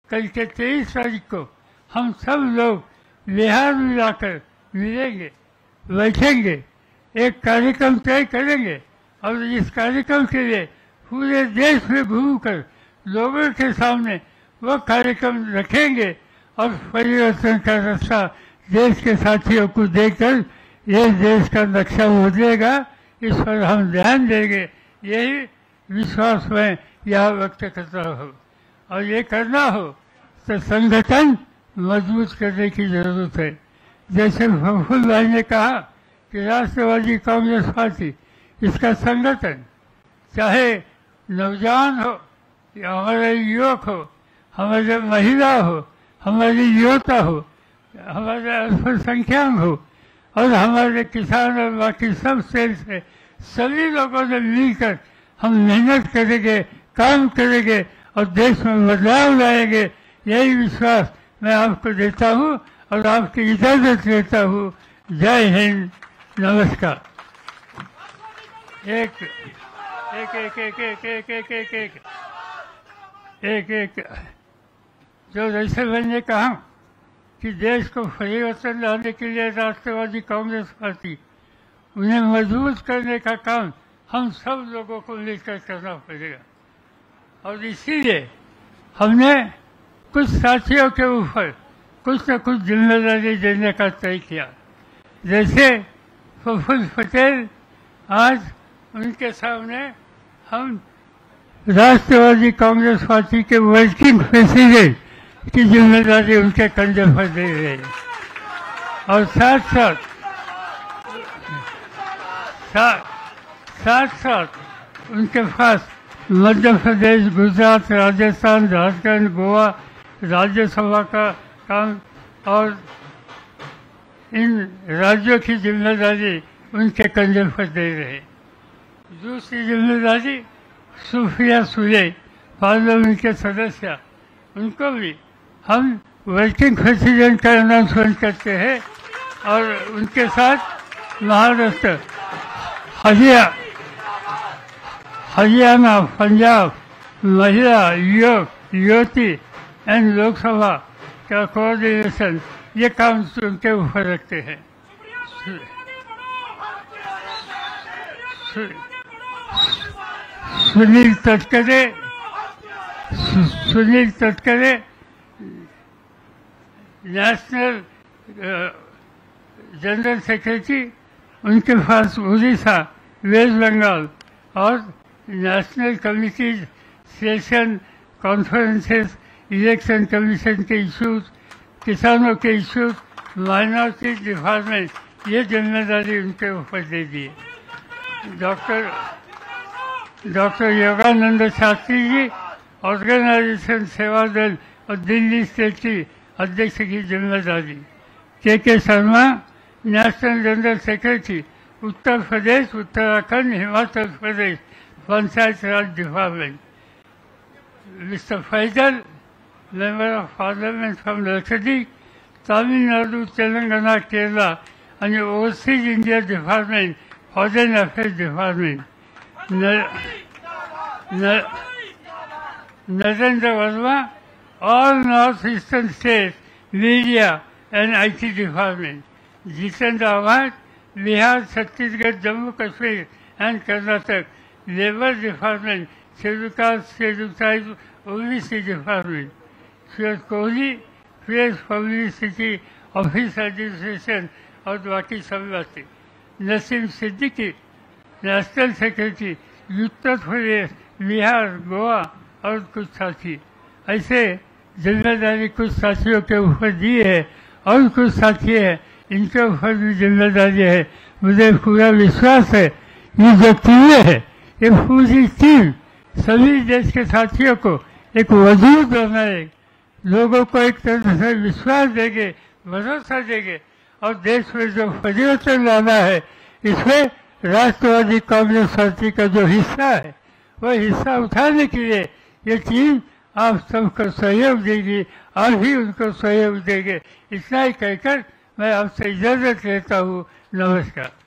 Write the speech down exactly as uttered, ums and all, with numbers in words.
कल के तेईस तारीख को हम सब लोग बिहार में जाकर मिलेंगे, बैठेंगे, एक कार्यक्रम तय करेंगे और इस कार्यक्रम के लिए पूरे देश में घूमकर लोगों के सामने वो कार्यक्रम रखेंगे और परिवर्तन का रास्ता देश के साथियों को देकर ये देश का नक्शा बदलेगा, इस पर हम ध्यान देंगे। यही विश्वास मैं यहाँ व्यक्त करता हूँ। और ये करना हो तो संगठन मजबूत करने की जरूरत है। जैसे प्रफुल्ल भाई ने कहा कि राष्ट्रवादी कांग्रेस पार्टी, इसका संगठन चाहे नौजवान हो या हमारे युवक हो, हमारे महिला हो, हमारी युवता हो, हमारे अल्पसंख्यक हो और हमारे किसान और बाकी सब सेल से सभी लोगों ने मिलकर हम मेहनत करेंगे, काम करेंगे और देश में बदलाव लाएंगे। यही विश्वास मैं आपको देता हूँ और आपकी इजाज़त लेता हूँ। जय हिंद, नमस्कार। एक एक एक एक एक एक एक एक एक एक एक जो जैसे मैंने कहा कि देश को परिवर्तन लाने के लिए राष्ट्रवादी कांग्रेस पार्टी, उन्हें मजबूत करने का काम हम सब लोगों को मिलकर करना पड़ेगा। और इसीलिए हमने कुछ साथियों के ऊपर कुछ न कुछ जिम्मेदारी देने का तय किया। जैसे प्रफुल्ल पटेल, आज उनके सामने हम राष्ट्रवादी कांग्रेस पार्टी के वर्किंग प्रेसिडेंट की जिम्मेदारी उनके कंधे पर दे रहे हैं और साथ साथ साथ साथ साथ उनके पास मध्य प्रदेश, गुजरात, राजस्थान, झारखंड, गोवा राज्यसभा का काम और इन राज्यों की जिम्मेदारी उनके कंधे पर दे रहे। दूसरी जिम्मेदारी सुप्रिया सुले, पार्लियामेंट के सदस्य, उनको भी हम वर्किंग प्रेसिडेंट का अनाउंसमेंट करते हैं और उनके साथ महाराष्ट्र, हरियाणा हरियाणा पंजाब महिला, युवक, युवती एंड लोकसभा का कोऑर्डिनेशन, ये काम उनके ऊपर रखते हैं। Sunil Tatkare Sunil Tatkare national general secretary, उनके पास उड़ीसा, वेस्ट बंगाल और national committees, session, conferences, election commission के इश्यूज, किसानों के इश्यूज, माइनॉरिटी डिपार्टमेंट, ये जिम्मेदारी उनके ऊपर दे दी। Doctor doctor Yogananda Shastri ji organisation Seva Dal और दिल्ली स्टेट की अध्यक्ष की जिम्मेदारी। K K Sharma national general secretary, Uttar Pradesh, Uttarakhand, Himachal Pradesh panchayat raj department. Mister Faizal, member of parliament from Lakshadweep, Tamil Nadu, Telangana, Kerala and overseas India Department, Foreign Affairs Department. Narendra Verma, all northeastern states, media and I T Department. Jitendra Awad, Bihar, Chhattisgarh, Jammu Kashmir and Karnataka, Labour Department, Scheduled Caste, Scheduled Tribes, O B C Department. Suraj Kohli, Press Publicity, Office Administration और बाकी सब बातें। Naseem Siddiqui, national secretary, Uttar Pradesh, Bihar, Goa और कुछ साथी। ऐसे जिम्मेदारी कुछ साथियों के ऊपर दी है और कुछ साथी है इनके ऊपर भी जिम्मेदारी है। मुझे पूरा विश्वास है ये जो टीमें है, ये पूरी टीम सभी देश के साथियों को एक वजूद बनाए, लोगों को एक तरह से विश्वास देंगे, भरोसा देंगे और देश में जो परिवर्तन लाना है, इसमें राष्ट्रवादी कांग्रेस पार्टी का जो हिस्सा है, वो हिस्सा उठाने के लिए ये टीम आप सबको सहयोग देगी, आप भी उनको सहयोग देंगे। इतना ही कहकर मैं आपसे इजाज़त लेता हूँ। नमस्कार।